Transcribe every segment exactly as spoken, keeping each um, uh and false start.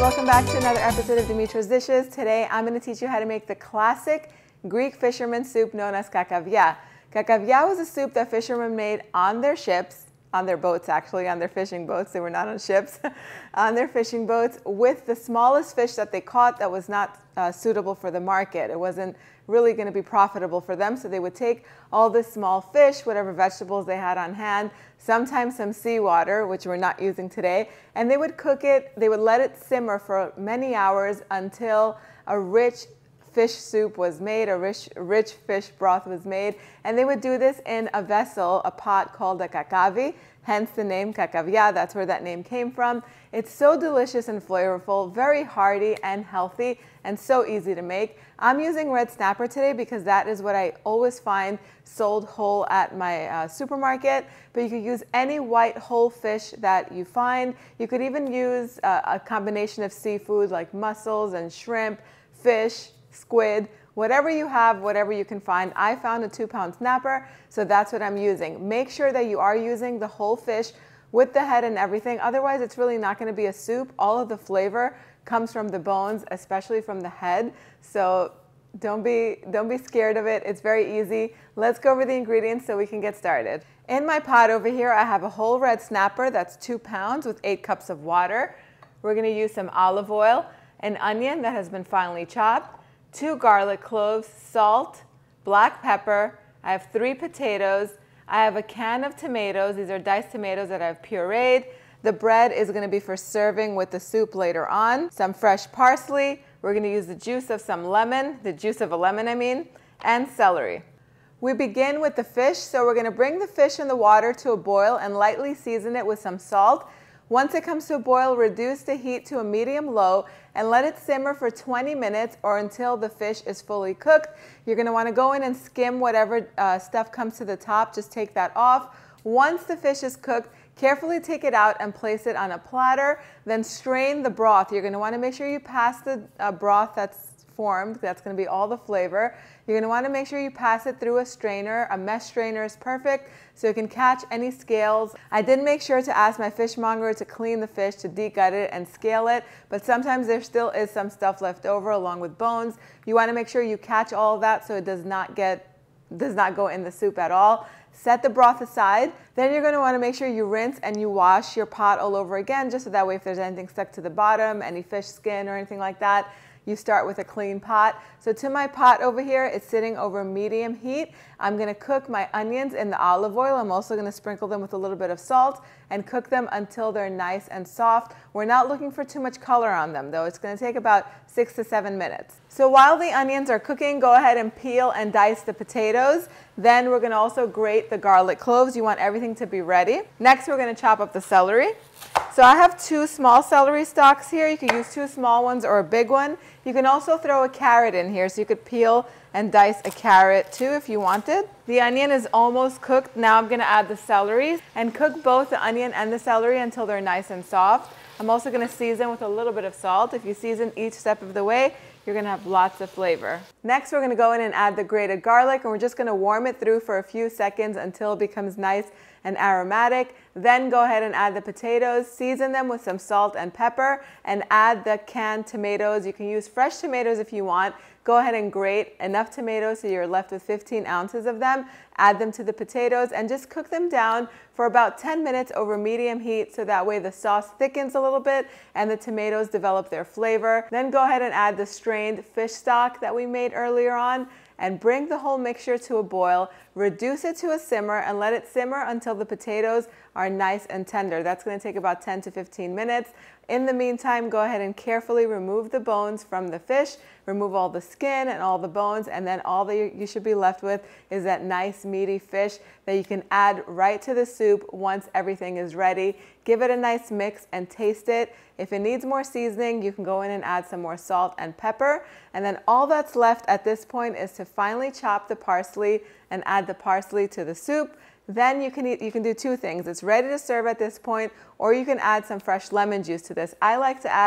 welcome back to another episode of Dimitra's Dishes. Today I'm going to teach you how to make the classic Greek fisherman soup known as Kakavia. Kakavia was a soup that fishermen made on their ships, on their boats actually, on their fishing boats. They were not on ships, on their fishing boats with the smallest fish that they caught that was not uh, suitable for the market. It wasn't really going to be profitable for them, so they would take all this small fish, whatever vegetables they had on hand, sometimes some seawater, which we're not using today, and they would cook it, they would let it simmer for many hours until a rich fish soup was made, a rich, rich fish broth was made, and they would do this in a vessel, a pot called a Kakavia, hence the name Kakavia. That's where that name came from. It's so delicious and flavorful, very hearty and healthy, and so easy to make. I'm using red snapper today because that is what I always find sold whole at my uh, supermarket, but you could use any white whole fish that you find. You could even use uh, a combination of seafood like mussels and shrimp, fish, squid, whatever you have, whatever you can find. I found a two pound snapper, so that's what I'm using. Make sure that you are using the whole fish with the head and everything. Otherwise, it's really not going to be a soup. All of the flavor comes from the bones, especially from the head. So don't be, don't be scared of it. It's very easy. Let's go over the ingredients so we can get started. In my pot over here, I have a whole red snapper that's two pounds with eight cups of water. We're going to use some olive oil, an onion that has been finely chopped, two garlic cloves, salt, black pepper. I have three potatoes. I have a can of tomatoes. These are diced tomatoes that I've pureed. The bread is going to be for serving with the soup later on. Some fresh parsley. We're going to use the juice of some lemon, the juice of a lemon I mean, and celery. We begin with the fish, so we're going to bring the fish in the water to a boil and lightly season it with some salt. Once it comes to a boil, reduce the heat to a medium-low and let it simmer for twenty minutes or until the fish is fully cooked. You're going to want to go in and skim whatever uh, stuff comes to the top. Just take that off. Once the fish is cooked, carefully take it out and place it on a platter. Then strain the broth. You're going to want to make sure you pass the uh, broth that's formed. That's going to be all the flavor. You're going to want to make sure you pass it through a strainer. A mesh strainer is perfect so you can catch any scales. I did make sure to ask my fishmonger to clean the fish, to degut it and scale it, but sometimes there still is some stuff left over along with bones. You want to make sure you catch all of that so it does not get, does not go in the soup at all. Set the broth aside. Then you're going to want to make sure you rinse and you wash your pot all over again, just so that way if there's anything stuck to the bottom, any fish skin or anything like that, you start with a clean pot. So to my pot over here, it's sitting over medium heat. I'm going to cook my onions in the olive oil. I'm also going to sprinkle them with a little bit of salt and cook them until they're nice and soft. We're not looking for too much color on them though. It's going to take about six to seven minutes. So while the onions are cooking, go ahead and peel and dice the potatoes. Then we're going to also grate the garlic cloves. You want everything to be ready. Next, we're going to chop up the celery. So I have two small celery stalks here. You can use two small ones or a big one. You can also throw a carrot in here, so you could peel and dice a carrot too if you wanted. The onion is almost cooked. Now I'm going to add the celery and cook both the onion and the celery until they're nice and soft. I'm also going to season with a little bit of salt. If you season each step of the way, you're going to have lots of flavor. Next, we're going to go in and add the grated garlic, and we're just going to warm it through for a few seconds until it becomes nice and aromatic. Then go ahead and add the potatoes, season them with some salt and pepper, and add the canned tomatoes. You can use fresh tomatoes if you want. Go ahead and grate enough tomatoes so you're left with fifteen ounces of them. Add them to the potatoes and just cook them down for about ten minutes over medium heat, so that way the sauce thickens a little bit and the tomatoes develop their flavor. Then go ahead and add the strained fish stock that we made earlier on and bring the whole mixture to a boil. Reduce it to a simmer and let it simmer until the potatoes are nice and tender. That's going to take about ten to fifteen minutes. In the meantime, go ahead and carefully remove the bones from the fish. Remove all the skin and all the bones, and then all that you should be left with is that nice meaty fish that you can add right to the soup once everything is ready. Give it a nice mix and taste it. If it needs more seasoning, you can go in and add some more salt and pepper. And then all that's left at this point is to finely chop the parsley and add the parsley to the soup. Then you can eat, you can do two things. It's ready to serve at this point, or you can add some fresh lemon juice to this. I like to add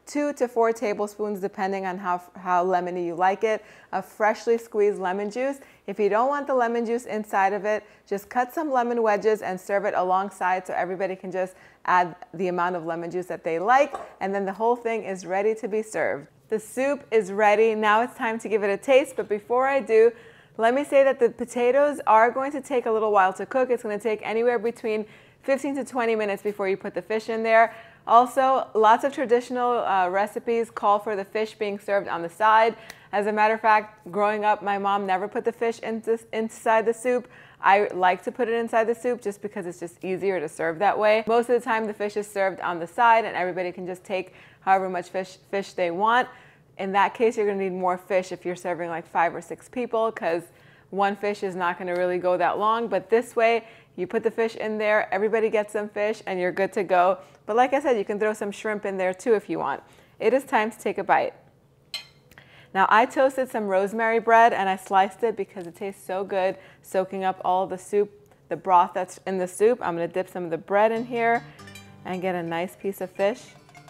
two to four tablespoons, depending on how, how lemony you like it, of freshly squeezed lemon juice. If you don't want the lemon juice inside of it, just cut some lemon wedges and serve it alongside so everybody can just add the amount of lemon juice that they like, and then the whole thing is ready to be served. The soup is ready. Now it's time to give it a taste, but before I do, let me say that the potatoes are going to take a little while to cook. It's going to take anywhere between fifteen to twenty minutes before you put the fish in there. Also, lots of traditional uh, recipes call for the fish being served on the side. As a matter of fact, growing up, my mom never put the fish in this, inside the soup. I like to put it inside the soup just because it's just easier to serve that way. Most of the time, the fish is served on the side and everybody can just take however much fish, fish they want. In that case, you're going to need more fish if you're serving like five or six people, because one fish is not going to really go that long. But this way, you put the fish in there, everybody gets some fish, and you're good to go. But like I said, you can throw some shrimp in there too if you want. It is time to take a bite. Now, I toasted some rosemary bread and I sliced it because it tastes so good, soaking up all the soup, the broth that's in the soup. I'm going to dip some of the bread in here and get a nice piece of fish.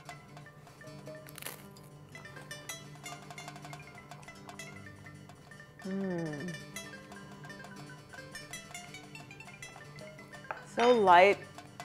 Mm. So light,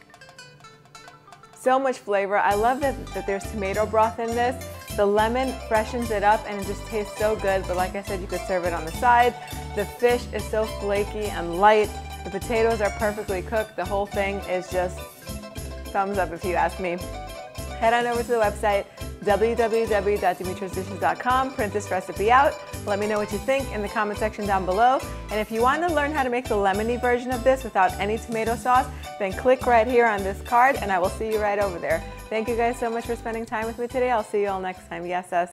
so much flavor. I love that, that there's tomato broth in this. The lemon freshens it up and it just tastes so good, but like I said, you could serve it on the side. The fish is so flaky and light. The potatoes are perfectly cooked. The whole thing is just thumbs up if you ask me. Head on over to the website, w w w dot dimitra's dishes dot com, print this recipe out. Let me know what you think in the comment section down below. And if you want to learn how to make the lemony version of this without any tomato sauce, then click right here on this card and I will see you right over there. Thank you guys so much for spending time with me today. I'll see you all next time. Yes, us.